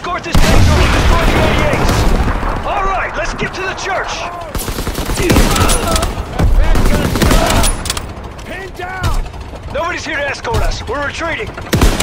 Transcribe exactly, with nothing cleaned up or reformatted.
Escort this tank over and destroy the eighty-eights! Alright, let's get to the church! That man's gonna stop! Pin down! Nobody's here to escort us. We're retreating.